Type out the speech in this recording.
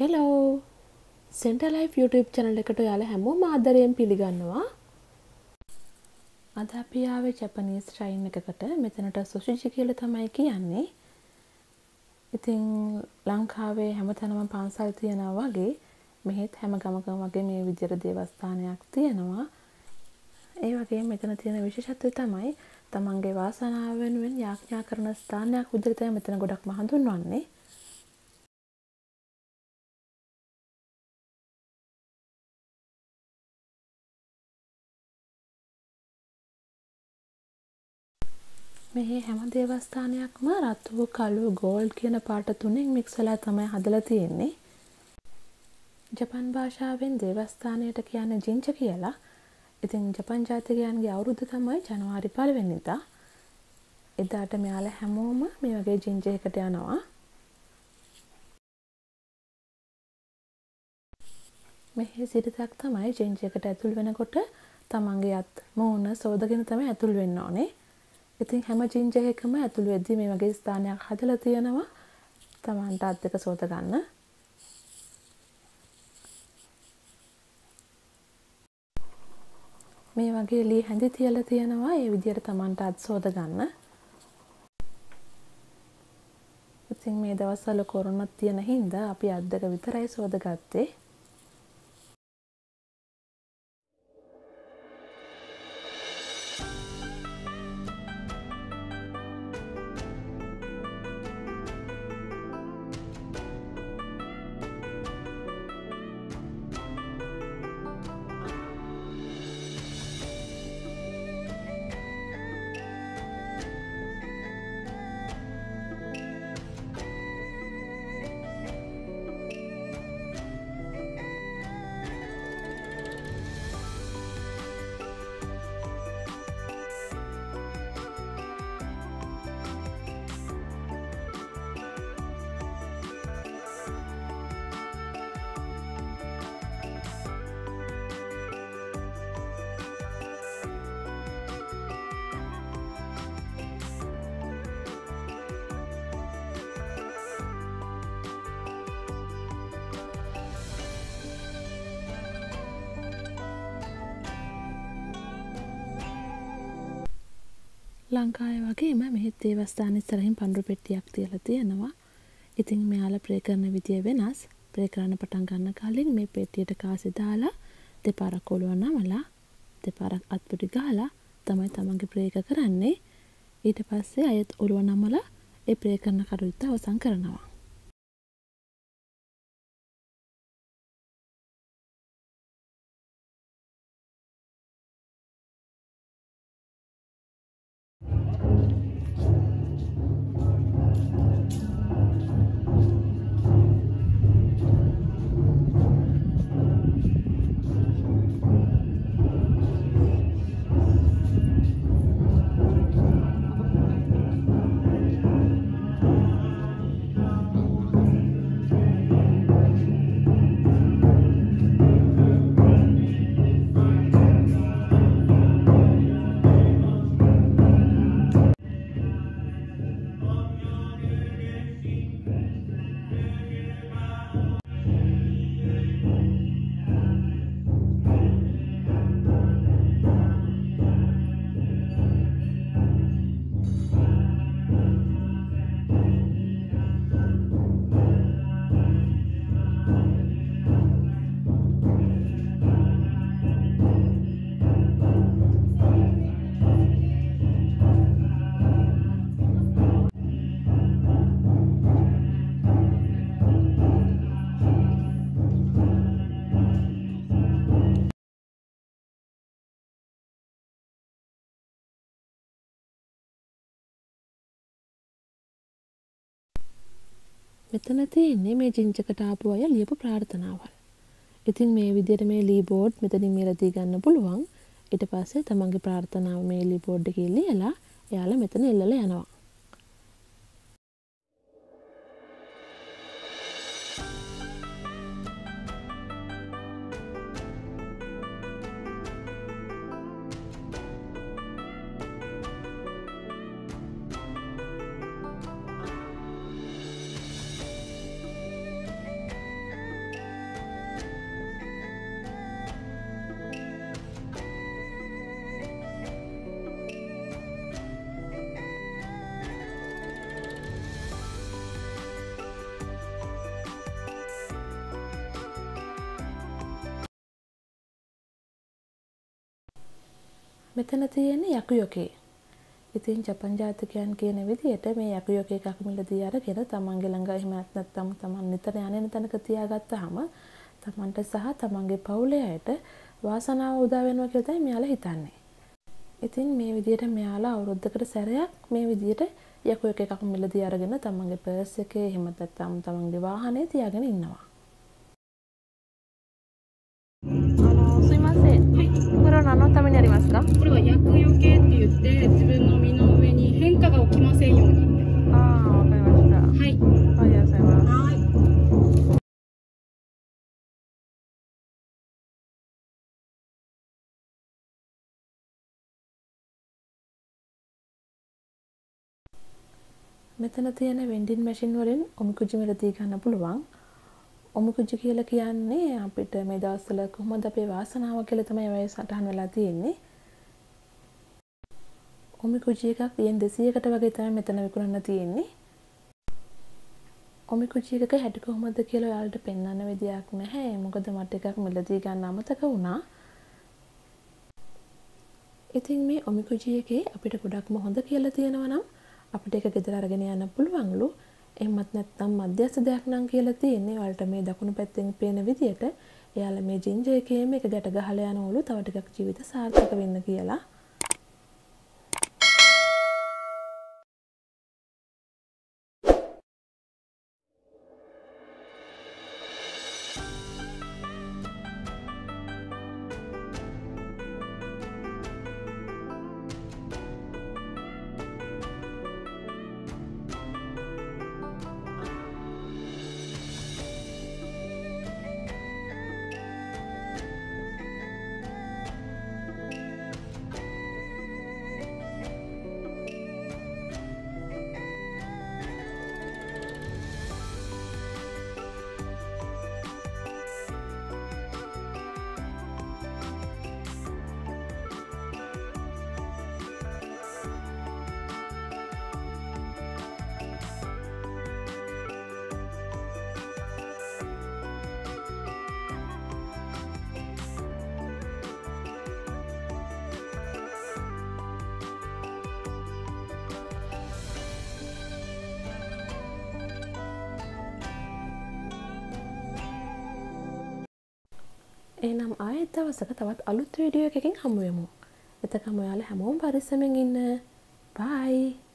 Hello centre life YouTube channel එකට ඔයාලා හැමෝම ආදරයෙන් පිළිගන්නවා. අද අපි ආවේ ජපනීස් ට්‍රයින් එකකට. මෙතනට සොෂුජි කියලා තමයි කියන්නේ. ඉතින් ලංකාවේ හැමතැනම පන්සල් තියනවා වගේ මෙහෙත් හැම ගමකම වගේ මේ විදිහට දේවස්ථානයක් තියෙනවා. ඒ වගේම මෙතන තියෙන විශේෂත්වය තමයි තමන්ගේ වාසනාව වෙනුවෙන් යාඥා කරන ස්ථානයක් විදිහට තමයි මෙතන ගොඩක්ම හඳුන්වන්නේ. මේ හැම දේවස්ථානයක්ම රතු කළු ගෝල්ඩ් කියන පාට තුනෙන් මික්ස් වෙලා තමයි හදලා තියෙන්නේ. ජපන් භාෂාවෙන් දේවස්ථානයට කියන්නේ ජින්ච කියලා. ඉතින් ජපන් ජාතිකයන්ගේ අවුරුද්ද තමයි ජනවාරි 1 වෙනිදා. එදාට මෙයාලා හැමෝම මේ වගේ ජින්ච එකකට යනවා. මෙහි සිරිතක් තමයි ජින්ච එකට ඇතුල් වෙනකොට තමන්ගේ අත් මූණ සෝදගෙන තමයි ඇතුල් වෙන්න ඕනේ. ඉතින් හැම ජින්ජ එකකම ඇතුළු වෙද්දී මේ වගේ ස්ථානයක් හදලා තියෙනවා තමන්ට අත් දෙක සෝද ගන්න. මේ වගේ ලී හැඳි තියලා තියෙනවා ඒ විදිහට තමන්ට අත් සෝද ගන්න. ඉතින් මේ දවස්වල කොරෝනාත් තියෙන හින්දා අපි අත් දෙක විතරයි සෝදගත්තේ. ලංකාවේ වගේම මෙහෙත් දේවස්ථාන ඉස්සරහින් පඳුරු පෙට්ටියක් තියලා තියෙනවා. ඉතින් මෙයාලා ප්‍රේ කරන විදිය වෙනස්. ප්‍රේ කරන්න පටන් ගන්න කලින් මේ පෙට්ටියට කාසි දාලා දෙපාරක් ඔළුව නමලා දෙපාරක් අත්පොඩි ගහලා තමයි තමන්ගේ ප්‍රේ එක කරන්නේ. ඊට පස්සේ අයත් ඔළුව නමලා ඒ ප්‍රේ කරන කටයුත්ත අවසන් කරනවා. මෙතන තියෙන්නේ මේ ජින්ජකට ආපු අය ලියපු ප්‍රාර්ථනාවල්. ඉතින් මේ විදිහට මේ ලී බෝඩ් මෙතනින් මේලා දී ගන්න පුළුවන්. ඊට පස්සේ තමන්ගේ ප්‍රාර්ථනාව මේ ලී බෝඩ් එකේ ලියලා එයාලා මෙතන එල්ලලා යනවා. මෙතන තියෙන්නේ යකුයොකේ. ඉතින් ජපන් ජාතිකයන් කියන විදිහට මේ යකුයොකේ එකක් මිලදී අරගෙන තමන්ගේ ළඟ එහෙම නැත්නම් තමන් නිතර යන තැනක තියාගත්තාම තමන්ට සහ තමන්ගේ පවුලේ අයට වාසනාව උදා වෙනවා කියලා තමයි මෙයාලා හිතන්නේ. ඉතින් මේ විදිහට මෙයාලා අවුරුද්දකට සැරයක් මේ විදිහට යකුයොකේ එකක් මිලදී අරගෙන තමන්ගේ පර්ස් එකේ එහෙම නැත්නම් තමන්ගේ වාහනේ තියාගෙන ඉන්නවා. すいません。はい。これは何のためにありますか？ これは厄除けって言って自分の身の上に変化が起きませんように。 ああ、わかりました。 はい。 ありがとうございます。 はい。 මෙතන තියෙන වෙන්ඩින් මැෂින් වලින් ඔමිකුජි මිලදී ගන්න පුළුවන්. ඔමිකුජි කියලා කියන්නේ අපිට මේ දවස්වල කොහොමද අපේ වාසනාව කියලා තමයි ඔය සටහන් වෙලා තියෙන්නේ. ඔමිකුජි එකක් යෙන් 200කට වගේ තමයි මෙතන විකුණන්න තියෙන්නේ. ඔමිකුජි එකක හැටි කොහොමද කියලා ඔයාලට පෙන්වන්න විදියක් නැහැ. මොකද මට එකක් මිලදී ගන්න අමතක වුණා. ඉතින් මේ ඔමිකුජි එකේ අපිට ගොඩක්ම හොඳ කියලා තියෙනවා නම් අපිට ඒක ගෙදර අරගෙන යන්න පුළුවන්ලු. එහෙමත් නැත්නම් මධ්‍යස්ථ දෙයක් නම් කියලා තියෙන්නේ. ඔයාලට මේ දකුණු පැත්තෙන් පේන විදියට එයාලා මේ ජින්ජර් එකේ මේක ගැට ගහලා යනවලු තව ටිකක් ජීවිත සාර්ථක වෙන්න කියලා. එහෙනම් ආයෙත් දවසක තවත් අලුත් වීඩියෝ එකකින් හමු වෙමු. එතකම් ඔයාලා හැමෝම පරිස්සමෙන් ඉන්න. බයි.